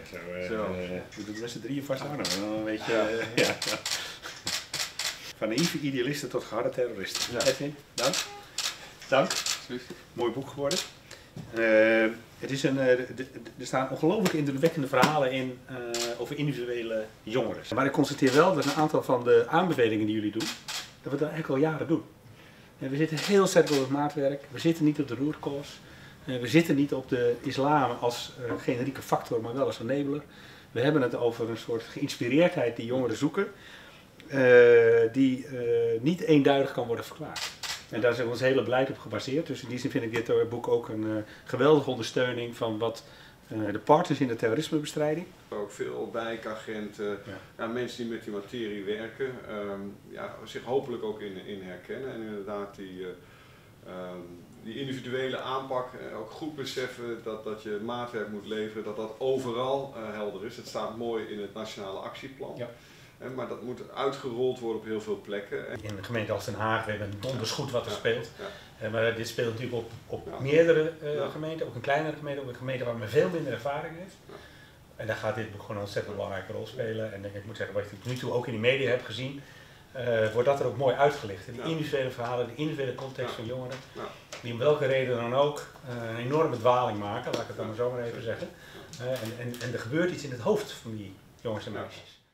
We doen het met z'n drieën vast aan. Dan weet je, ja. Van naïeve idealisten tot geharde terroristen. Ja. Edwin, dank. Dank. Mooi boek geworden. Het is er staan ongelooflijk indrukwekkende verhalen in over individuele jongeren. Maar ik constateer wel dat een aantal van de aanbevelingen die jullie doen, dat we dat eigenlijk al jaren doen. We zitten heel sterk op het maatwerk, we zitten niet op de root cause, we zitten niet op de islam als generieke factor, maar wel als enabler. We hebben het over een soort geïnspireerdheid die jongeren zoeken, die niet eenduidig kan worden verklaard. En daar is ons hele beleid op gebaseerd. Dus in die zin vind ik dit boek ook een geweldige ondersteuning van wat de partners in de terrorismebestrijding. Ook veel wijkagenten, mensen die met die materie werken, zich hopelijk ook in herkennen. En inderdaad die individuele aanpak ook goed beseffen dat je maatwerk moet leveren, dat overal helder is. Het staat mooi in het Nationale Actieplan. Ja. Maar dat moet uitgerold worden op heel veel plekken. In een gemeente als Den Haag, we hebben donders goed wat er speelt. Maar dit speelt natuurlijk op meerdere gemeenten, ook een kleinere gemeente, ook een gemeente waar men veel minder ervaring heeft. En daar gaat dit boek gewoon een ontzettend belangrijke rol spelen. En ik moet zeggen, wat ik tot nu toe ook in de media heb gezien, wordt dat er ook mooi uitgelicht. De individuele verhalen, de individuele context van jongeren, die om welke reden dan ook een enorme dwaling maken, laat ik het dan maar zo maar even zeggen. En er gebeurt iets in het hoofd van die jongens en meisjes.